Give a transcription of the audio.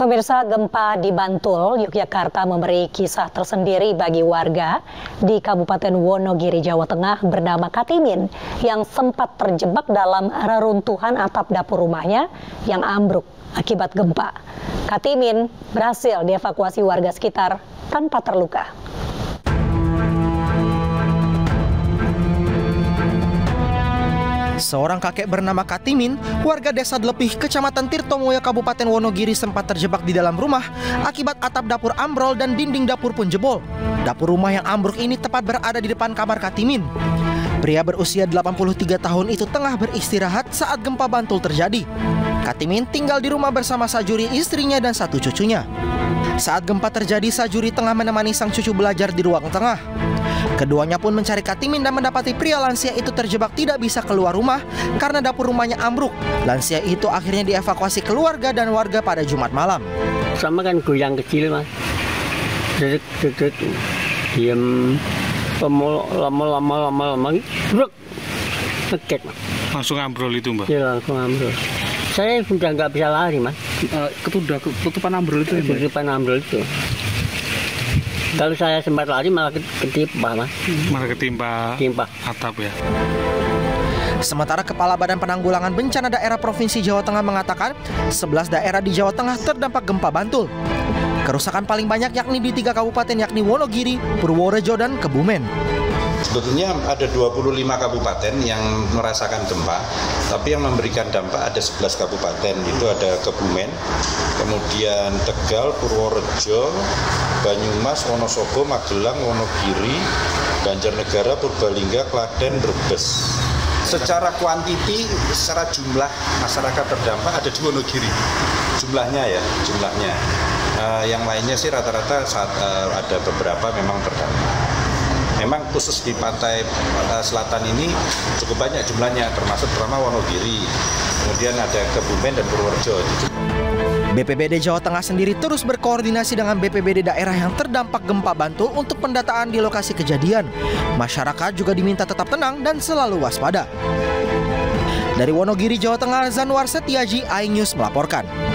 Pemirsa, gempa di Bantul, Yogyakarta memberi kisah tersendiri bagi warga di Kabupaten Wonogiri, Jawa Tengah bernama Katimin yang sempat terjebak dalam reruntuhan atap dapur rumahnya yang ambruk akibat gempa. Katimin berhasil dievakuasi warga sekitar tanpa terluka. Seorang kakek bernama Katimin, warga desa Dlepih, Kecamatan Tirtomoyo, Kabupaten Wonogiri sempat terjebak di dalam rumah akibat atap dapur ambrol dan dinding dapur pun jebol. Dapur rumah yang ambruk ini tepat berada di depan kamar Katimin. Pria berusia 83 tahun itu tengah beristirahat saat gempa Bantul terjadi. Katimin tinggal di rumah bersama Sajuri, istrinya dan satu cucunya. Saat gempa terjadi, Sajuri tengah menemani sang cucu belajar di ruang tengah. Keduanya pun mencari Katimin dan mendapati pria lansia itu terjebak tidak bisa keluar rumah karena dapur rumahnya ambruk. Lansia itu akhirnya dievakuasi keluarga dan warga pada Jumat malam. Sama kan goyang kecil, Mas. Dedek, diam, lama-lama, ngeget, Mas. Langsung ambrol itu, Mbak? Iya, langsung ambrol. Saya sudah nggak bisa lari, Mas. Ketutupan ambrol itu? Ketutupan ambrol itu. Kalau saya sempat lari malah ketimpa, Mas. Malah ketimpa atap ya. Sementara Kepala Badan Penanggulangan Bencana Daerah Provinsi Jawa Tengah mengatakan 11 daerah di Jawa Tengah terdampak gempa Bantul. Kerusakan paling banyak yakni di 3 kabupaten yakni Wonogiri, Purworejo, dan Kebumen. Sebetulnya ada 25 kabupaten yang merasakan gempa, tapi yang memberikan dampak ada 11 kabupaten. Itu ada Kebumen, kemudian Tegal, Purworejo, Banyumas, Wonosobo, Magelang, Wonogiri, Banjarnegara, Purbalingga, Klaten, Brebes. Secara kuantiti, secara jumlah masyarakat terdampak ada di Wonogiri. Jumlahnya. Yang lainnya sih rata-rata saat ada beberapa memang terdampak. Memang khusus di pantai selatan ini cukup banyak jumlahnya, termasuk terutama Wonogiri, kemudian ada Kebumen dan Purworejo. BPBD Jawa Tengah sendiri terus berkoordinasi dengan BPBD daerah yang terdampak gempa Bantul untuk pendataan di lokasi kejadian. Masyarakat juga diminta tetap tenang dan selalu waspada. Dari Wonogiri, Jawa Tengah, Zanwar Setiaji, iNews melaporkan.